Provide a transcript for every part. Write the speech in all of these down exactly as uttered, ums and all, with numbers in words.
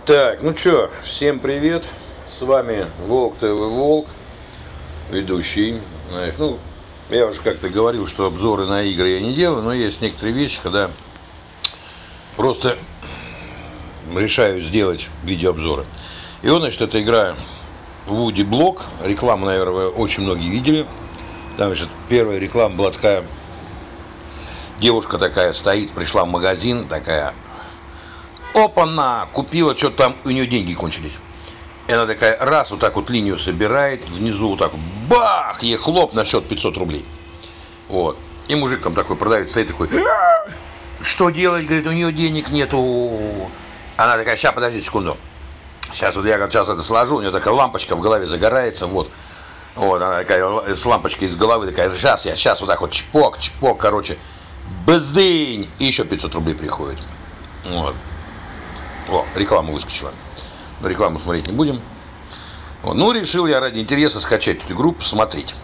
Так, ну чё, всем привет, с вами Волк ТВ Волк, ведущий. Знаешь, ну, я уже как-то говорил, что обзоры на игры я не делаю, но есть некоторые вещи, когда просто решаю сделать видеообзоры. И вот, значит, эта игра Woody Block, рекламу, наверное, вы очень многие видели. Там, значит, первая реклама была такая, девушка такая стоит, пришла в магазин, такая... Опа-на! Купила, что-то там, у нее деньги кончились. И она такая, раз, вот так вот линию собирает, внизу вот так, бах, ей хлоп на счет пятьсот рублей. Вот. И мужик там такой продавец стоит такой, что делать, говорит, у нее денег нету. Она такая, сейчас, подожди секунду. Сейчас вот я сейчас это сложу, у нее такая лампочка в голове загорается, вот. Вот, она такая с лампочкой из головы, такая, сейчас я, сейчас вот так вот, чпок, чпок, короче, бздынь, и еще пятьсот рублей приходит. Вот. О, реклама выскочила. Но рекламу смотреть не будем. Вот. Ну, решил я ради интереса скачать эту игру, посмотреть.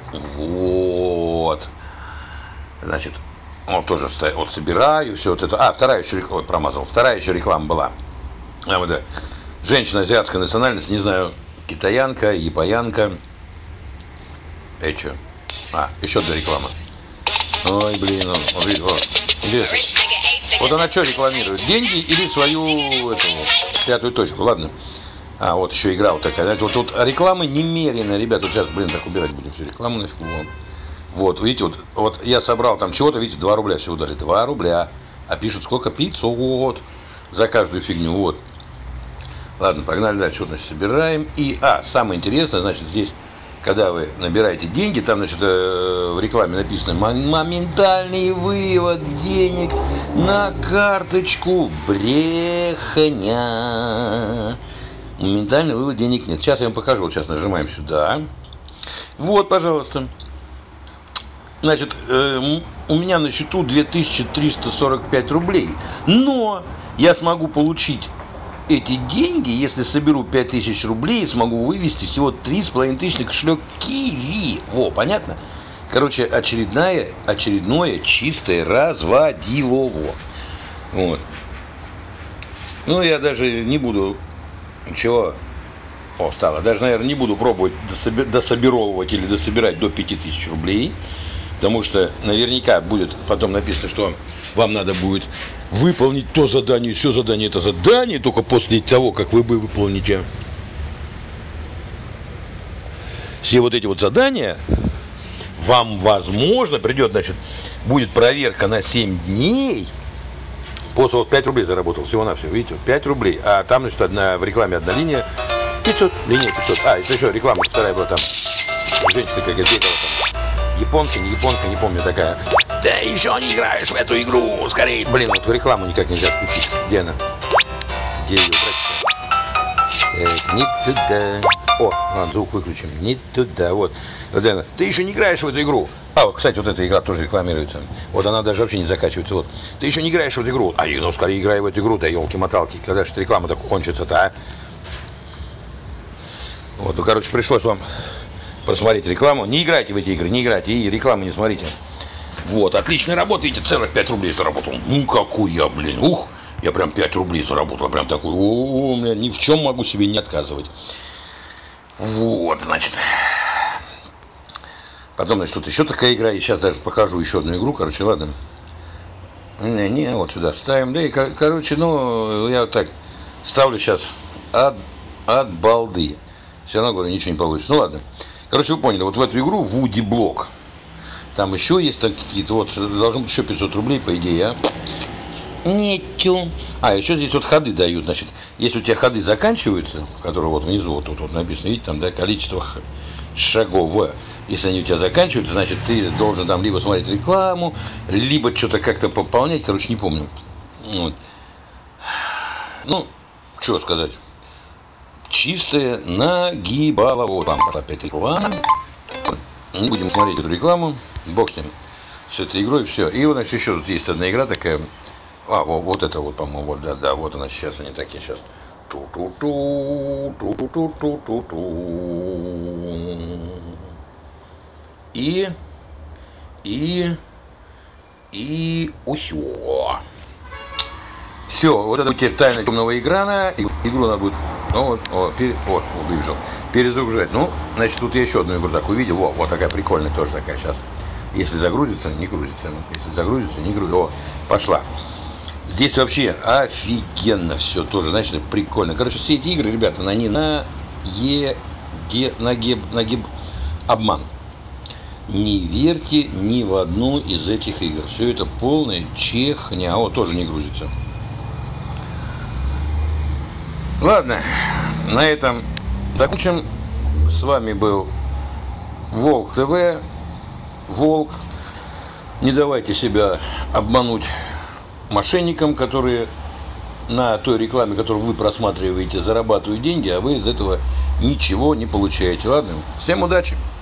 Вот. Значит, вот тоже вот собираю все вот это. А, вторая еще реклама, вот, промазал. Вторая еще реклама была. А, вот, да. Женщина азиатской национальности, не знаю, китаянка, японянка. Это что? А, еще одна реклама. Ой, блин, он, вот, видите, вот. Интересно. Вот она что рекламирует? Деньги или свою эту, пятую точку? Ладно. А, вот еще игра вот такая. Вот тут рекламы немерено, ребята. Вот сейчас, блин, так убирать будем всю рекламу нафиг. Вот. Вот, видите, вот, вот я собрал там чего-то, видите, два рубля всего дали. два рубля. А пишут сколько? пятьсот за каждую фигню. Вот. Ладно, погнали дальше. Вот, значит, собираем. И, а, самое интересное, значит, здесь, когда вы набираете деньги, там, значит, в рекламе написано моментальный вывод денег на карточку. Брехня. Моментальный вывод денег нет. Сейчас я вам покажу. Вот сейчас нажимаем сюда. Вот, пожалуйста. Значит, э, у меня на счету две тысячи триста сорок пять рублей. Но я смогу получить эти деньги, если соберу пять тысяч рублей, смогу вывести всего три с половиной тысячи на кошелек Киви. Во, понятно? Короче, очередное, очередное чистое разводилово. Вот. Ну, я даже не буду... Чего? О, стало. Даже, наверное, не буду пробовать дособировывать или дособирать до пяти тысяч рублей. Потому что наверняка будет потом написано, что вам надо будет выполнить то задание, все задание, это задание, только после того, как вы выполните все вот эти вот задания, вам, возможно, придет, значит, будет проверка на семь дней. После вот пять рублей заработал, всего-навсего, видите, вот пять рублей. А там, значит, одна, в рекламе одна линия, пятьсот, линия пятьсот. А, это еще реклама вторая была там. Женщина какая-то бегала там. Японка, не японка, не помню, такая. Да еще не играешь в эту игру, скорее. Блин, вот рекламу никак нельзя включить. Где она? Где ее убрать? Так, не туда. О, ладно, звук выключим. Не туда, вот. Вот она. Ты еще не играешь в эту игру. А, вот, кстати, вот эта игра тоже рекламируется. Вот она даже вообще не закачивается. Вот. Ты еще не играешь в эту игру. А, ну, скорее играй в эту игру, да, елки-моталки. Когда же реклама так кончится-то, а? Вот, ну, короче, пришлось вам посмотреть рекламу. Не играйте в эти игры, не играйте, и рекламу не смотрите. Вот, отличная работа, видите, целых пять рублей заработал. Ну, какой я, блин, ух, я прям пять рублей заработал, прям такой, о, у меня ни в чем могу себе не отказывать. Вот, значит. Потом, значит, тут еще такая игра, и сейчас даже покажу еще одну игру, короче, ладно. Не, не, вот сюда ставим, да, и, короче, ну, я вот так ставлю сейчас от, от балды. Все равно, говорю, ничего не получится, ну, ладно. Короче, вы поняли, вот в эту игру Woody Block. Там еще есть там какие-то, вот, должно быть еще пятьсот рублей, по идее, а? Нету. А, еще здесь вот ходы дают, значит, если у тебя ходы заканчиваются, которые вот внизу, вот тут вот написано, видите, там, да, количество шагов, если они у тебя заканчиваются, значит, ты должен там либо смотреть рекламу, либо что-то как-то пополнять, короче, не помню. Вот. Ну, что сказать. Чистое нагибало. Вот там опять реклама. Не будем смотреть эту рекламу. Бог с ним. С этой игрой все. И вот, значит, еще тут есть одна игра такая. А, вот, вот это вот, по-моему, вот, да, да, вот она сейчас, они такие сейчас. Ту-ту-ту, ту-ту-ту-ту-ту. И, и, и усё. Все, вот это теперь тайна темного экрана. Игру надо будет, ну вот, о, пере, вот, выбежал, перезагружать. Ну, значит, тут я еще одну игру так увидел. Во, вот такая прикольная тоже такая сейчас. Если загрузится, не грузится. Если загрузится, не грузится. О, пошла. Здесь вообще офигенно все тоже, значит, прикольно. Короче, все эти игры, ребята, они на е, ге, на ге, на ге, обман. Не верьте ни в одну из этих игр. Все это полная чехня. О, тоже не грузится. Ладно, на этом закончим. С вами был Волк ТВ. Волк. Не давайте себя обмануть мошенникам, которые на той рекламе, которую вы просматриваете, зарабатывают деньги, а вы из этого ничего не получаете. Ладно? Всем удачи!